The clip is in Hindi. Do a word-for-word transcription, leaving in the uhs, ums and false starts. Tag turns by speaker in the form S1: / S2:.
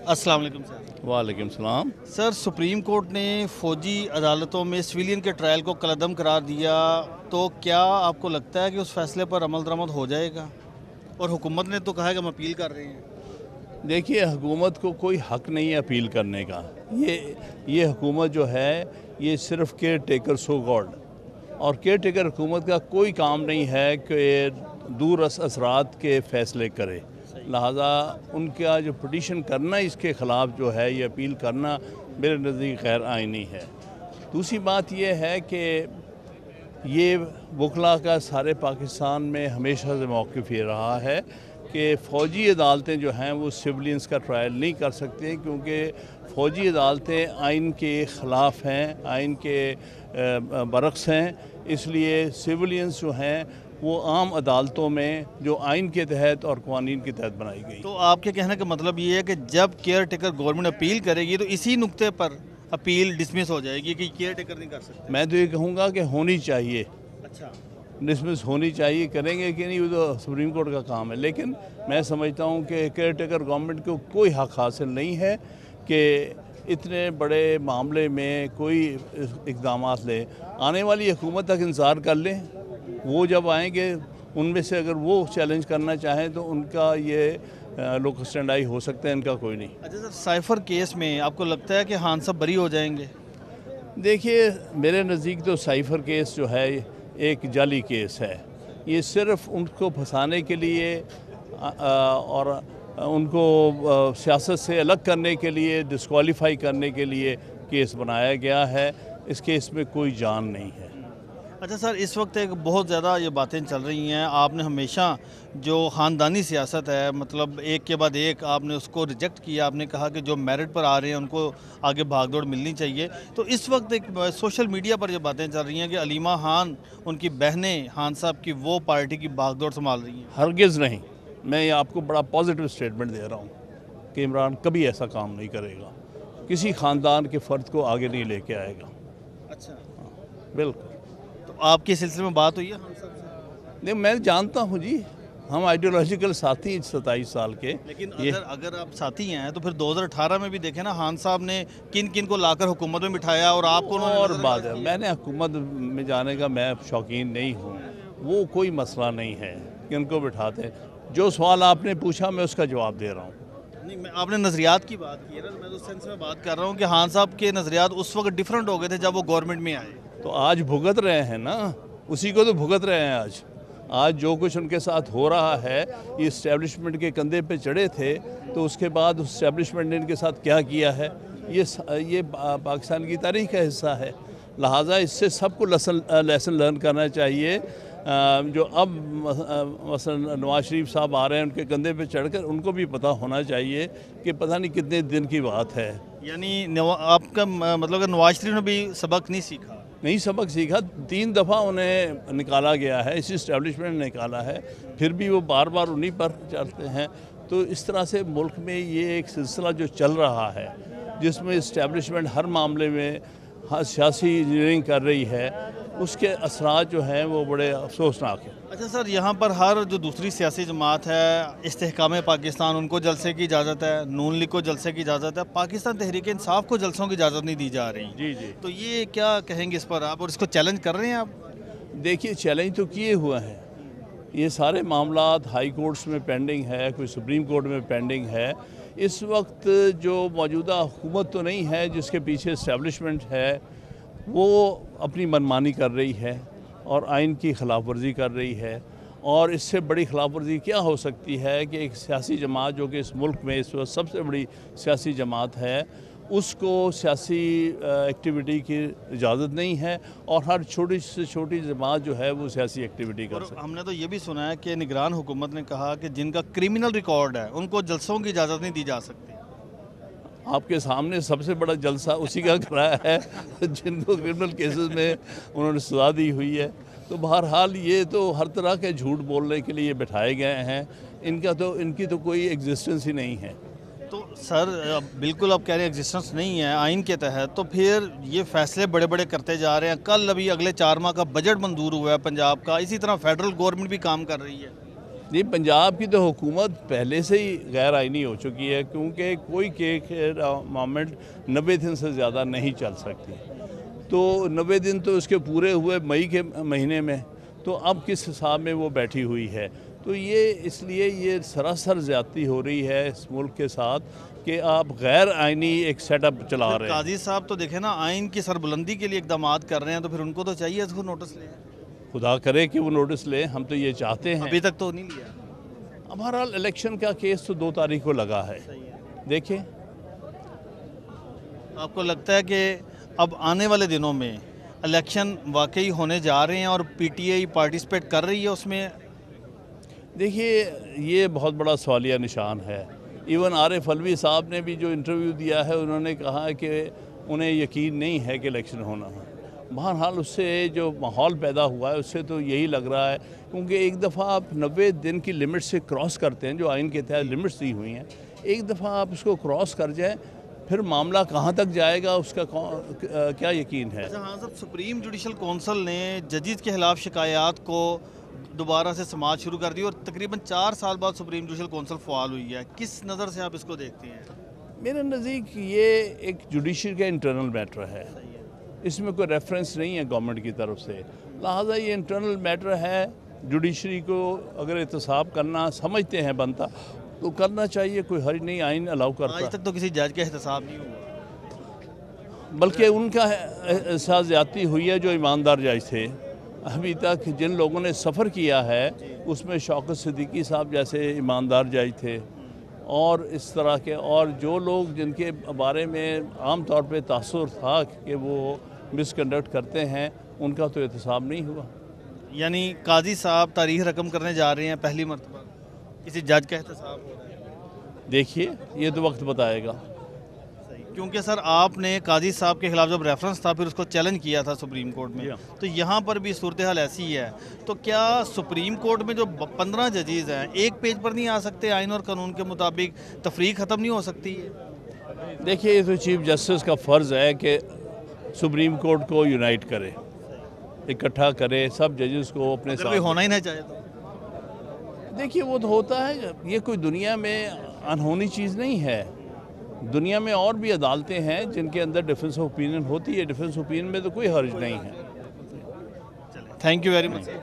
S1: अस्सलाम वालेकुम सर।
S2: वालेकुम सलाम।
S1: सर, सुप्रीम कोर्ट ने फ़ौजी अदालतों में सिविलियन के ट्रायल को कलअदम करार दिया, तो क्या आपको लगता है कि उस फैसले पर अमल दरामद हो जाएगा? और हुकूमत ने तो कहा है कि हम अपील कर रहे हैं।
S2: देखिए, हुकूमत को कोई हक नहीं है अपील करने का। ये ये हुकूमत जो है ये सिर्फ केयर टेकर सो गॉड, और केयर टेकर हुकूमत का कोई काम नहीं है कि दूर असरात के फ़ैसले करे। लिहाजा उनका जो पिटीशन करना इसके ख़िलाफ़ जो है ये अपील करना मेरे नज़दीक गैर आइनी है। दूसरी बात यह है कि ये वकला का सारे पाकिस्तान में हमेशा से मौक़िफ़ ये रहा है कि फ़ौजी अदालतें जो हैं वो सिविलियंस का ट्रायल नहीं कर सकते, क्योंकि फ़ौजी अदालतें आइन के ख़िलाफ़ हैं, आइन के बरक्स हैं। इसलिए सिविलियंस जो हैं वो आम अदालतों में जो आइन के तहत और क़वानीन के तहत बनाई गई।
S1: तो आपके कहने का मतलब ये है कि जब केयर टेकर गवर्नमेंट अपील करेगी तो इसी नुक्ते पर अपील डिसमिस हो जाएगी कि केयर टेकर नहीं कर सकते?
S2: मैं तो ये कहूँगा कि होनी चाहिए।
S1: अच्छा,
S2: डिसमिस होनी चाहिए। करेंगे कि नहीं वो तो सुप्रीम कोर्ट का काम है, लेकिन मैं समझता हूँ कि केयर टेकर गवर्नमेंट को कोई हक़ हासिल नहीं है कि इतने बड़े मामले में कोई इक़दाम ले। आने वाली हुकूमत तक इंतज़ार कर लें, वो जब आएंगे उनमें से अगर वो चैलेंज करना चाहें तो उनका ये लोग स्टैंड आई हो सकते हैं, इनका कोई नहीं।
S1: अच्छा सर, साइफर केस में आपको लगता है कि खान साहब बरी हो जाएंगे?
S2: देखिए, मेरे नज़दीक तो साइफर केस जो है एक जाली केस है। ये सिर्फ उनको फंसाने के लिए और उनको सियासत से अलग करने के लिए, डिस्क्वालीफाई करने के लिए केस बनाया गया है। इस केस में कोई जान नहीं है।
S1: अच्छा सर, इस वक्त एक बहुत ज़्यादा ये बातें चल रही हैं, आपने हमेशा जो ख़ानदानी सियासत है, मतलब एक के बाद एक आपने उसको रिजेक्ट किया। आपने कहा कि जो मेरिट पर आ रहे हैं उनको आगे भागदौड़ मिलनी चाहिए। तो इस वक्त एक सोशल मीडिया पर ये बातें चल रही हैं कि अलीमा खान, उनकी बहनें खान साहब की, वो पार्टी की भागदौड़ संभाल रही हैं।
S2: हरगिज़ नहीं। मैं आपको बड़ा पॉजिटिव स्टेटमेंट दे रहा हूँ कि इमरान कभी ऐसा काम नहीं करेगा, किसी ख़ानदान के फ़र्द को आगे नहीं लेके आएगा।
S1: अच्छा,
S2: बिल्कुल।
S1: तो आपके सिलसिले में बात हुई है खान साहब से?
S2: नहीं, मैं जानता हूँ जी, हम आइडियोलॉजिकल साथी सत्ताईस साल के।
S1: लेकिन अगर अगर आप साथी हैं तो फिर दो हज़ार अठारह में भी देखें ना, खान साहब ने किन किन को लाकर हुकूमत में बिठाया और आपको
S2: और बात है, मैंने हुकूमत में जाने का मैं शौकीन नहीं हूँ, वो कोई मसला नहीं है कि उनको बिठाते हैं। जो सवाल आपने पूछा मैं उसका जवाब दे रहा हूँ।
S1: नहीं, मैं आपने नज़रियात की बात की है ना, मैं तो उस सेंस में बात कर रहा हूँ कि खान साहब के नज़रियात उस वक्त डिफरेंट हो गए थे जब वो गवर्नमेंट में आए।
S2: तो आज भुगत रहे हैं ना, उसी को तो भुगत रहे हैं आज। आज जो कुछ उनके साथ हो रहा है, ये इस्टेब्लिशमेंट के कंधे पे चढ़े थे, तो उसके बाद उस इस्टेब्लिशमेंट ने इनके साथ क्या किया है, ये ये पाकिस्तान की तारीख का हिस्सा है। लिहाजा इससे सबको लेसन लेसन लर्न करना चाहिए। जो अब मसलन नवाज शरीफ साहब आ रहे हैं उनके कंधे पे चढ़कर, उनको भी पता होना चाहिए कि पता नहीं कितने दिन की बात है।
S1: यानी आपका मतलब नवाज शरीफ ने भी सबक नहीं सीखा?
S2: नहीं सबक सीखा, तीन दफ़ा उन्हें निकाला गया है, इसी इस्टेब्लिशमेंट ने निकाला है, फिर भी वो बार बार उन्हीं पर चलते हैं। तो इस तरह से मुल्क में ये एक सिलसिला जो चल रहा है जिसमें इस्टेब्लिशमेंट हर मामले में हाँ सियासी इंजीनियरिंग कर रही है, उसके असरात जो हैं वो बड़े अफसोसनाक हैं।
S1: अच्छा सर, यहाँ पर हर जो दूसरी सियासी जमात है, इस्तेहकाम पाकिस्तान, उनको जलसे की इजाज़त है, नून लीग को जलसे की इजाज़त है, पाकिस्तान तहरीक इंसाफ को जलसों की इजाज़त नहीं दी जा रही।
S2: जी जी।
S1: तो ये क्या कहेंगे इस पर आप, और इसको चैलेंज कर रहे हैं आप?
S2: देखिए, चैलेंज तो किए हुए हैं। ये सारे मामलात हाई कोर्ट्स में पेंडिंग है, कोई सुप्रीम कोर्ट में पेंडिंग है। इस वक्त जो मौजूदा हुकूमत तो नहीं है, जिसके पीछे इस्टेब्लिशमेंट है, वो अपनी मनमानी कर रही है और आइन की ख़िलाफ़ वर्जी कर रही है। और इससे बड़ी ख़िलाफ़ वर्जी क्या हो सकती है कि एक सियासी जमात जो कि इस मुल्क में इस वक्त सबसे बड़ी सियासी जमात है, उसको सियासी एक्टिविटी की इजाज़त नहीं है, और हर छोटी से छोटी जमात जो है वो सियासी एक्टिविटी कर सकती है।
S1: हमने तो ये भी सुना है कि निगरान हुकूमत ने कहा कि जिनका क्रिमिनल रिकॉर्ड है उनको जलसों की इजाज़त नहीं दी जा सकती।
S2: आपके सामने सबसे बड़ा जलसा उसी का कराया है जिनको क्रिमिनल केसेस में उन्होंने सजा दी हुई है। तो बहरहाल ये तो हर तरह के झूठ बोलने के लिए बिठाए गए हैं, इनका तो इनकी तो कोई एग्जिस्टेंस ही नहीं है।
S1: तो सर बिल्कुल आप कह रहे हैं एग्जिस्टेंस नहीं है आइन के तहत, तो फिर ये फैसले बड़े बड़े करते जा रहे हैं। कल अभी अगले चार माह का बजट मंजूर हुआ है पंजाब का, इसी तरह फेडरल गवर्नमेंट भी काम कर रही है।
S2: नहीं, पंजाब की तो हुकूमत पहले से ही गैर आइनी हो चुकी है, क्योंकि कोई के मामलेट नब्बे दिन से ज़्यादा नहीं चल सकती। तो नब्बे दिन तो उसके पूरे हुए मई के महीने में, तो अब किस हिसाब में वो बैठी हुई है। तो ये इसलिए ये सरासर ज़्यादती हो रही है इस मुल्क के साथ कि आप गैर आइनी एक सेटअप चला रहे हैं।
S1: काजी साहब तो देखे ना आइन की सरबुलंदी के लिए इकदाम कर रहे हैं, तो फिर उनको तो चाहिए इसको नोटिस ले।
S2: खुदा करे कि वो नोटिस लें, हम तो ये चाहते हैं।
S1: अभी तक तो नहीं लिया।
S2: अब बहरहाल इलेक्शन का केस तो दो तारीख को लगा है, देखें।
S1: आपको लगता है कि अब आने वाले दिनों में इलेक्शन वाकई होने जा रहे हैं और पीटीआई पार्टिसिपेट कर रही है उसमें?
S2: देखिए, ये बहुत बड़ा सवालिया निशान है। इवन आरिफ अलवी साहब ने भी जो इंटरव्यू दिया है, उन्होंने कहा कि उन्हें यकीन नहीं है कि इलेक्शन होना है। बहरहाल उससे जो माहौल पैदा हुआ है उससे तो यही लग रहा है, क्योंकि एक दफ़ा आप नब्बे दिन की लिमिट से क्रॉस करते हैं, जो आइन के तहत लिमिट्स दी हुई हैं, एक दफ़ा आप उसको क्रॉस कर जाएं, फिर मामला कहाँ तक जाएगा उसका क्या यकीन है।
S1: अच्छा हाँ साहब, सुप्रीम जुडिशल कौंसिल ने जजेस के खिलाफ शिकायत को दोबारा से समाज शुरू कर दी और तकरीबन चार साल बाद सुप्रीम जुडिशल कौंसिल फ़ाल हुई है। किस नज़र से आप इसको देखते हैं?
S2: मेरे नज़दीक ये एक जुडिशरी का इंटरनल मैटर है, इसमें कोई रेफरेंस नहीं है गवर्नमेंट की तरफ से, लिहाजा ये इंटरनल मैटर है। जुडिशरी को अगर एहतसाब करना समझते हैं बनता तो करना चाहिए, कोई हर्ज नहीं, आइन अलाउ करता।
S1: आज तक तो किसी जज का एहतसाब नहीं हुआ,
S2: बल्कि उनका एहसास ज़्यादती हुई है जो ईमानदार जज थे। अभी तक जिन लोगों ने सफ़र किया है उसमें शौकत सिद्दीकी साहब जैसे ईमानदार जज थे, और इस तरह के और जो लोग जिनके बारे में आम तौर पे तासुर था कि वो मिसकंडक्ट करते हैं, उनका तो एहतसाब नहीं हुआ।
S1: यानी काजी साहब तारीख रकम करने जा रहे हैं पहली मरतबा, किसी जज का एहतसाब हो रहा है?
S2: देखिए, ये तो वक्त बताएगा।
S1: क्योंकि सर आपने काजी साहब के खिलाफ जब रेफरेंस था फिर उसको चैलेंज किया था सुप्रीम कोर्ट में, तो यहाँ पर भी सूरत हाल ऐसी ही है। तो क्या सुप्रीम कोर्ट में जो पंद्रह जजेज़ हैं एक पेज पर नहीं आ सकते? आइन और कानून के मुताबिक तफरीक ख़त्म नहीं हो सकती है?
S2: देखिए, ये तो चीफ जस्टिस का फ़र्ज़ है कि सुप्रीम कोर्ट को यूनाइट करे, इकट्ठा करे सब जजेस को अपने साथ।
S1: होना ही नहीं चाहिए तो
S2: देखिए, वो तो होता है, ये कोई दुनिया में अनहोनी चीज़ नहीं है। दुनिया में और भी अदालतें हैं जिनके अंदर डिफरेंस ऑफ ओपिनियन होती है, डिफरेंस ऑफ ओपिनियन में तो कोई हर्ज नहीं है।
S1: Thank you very much.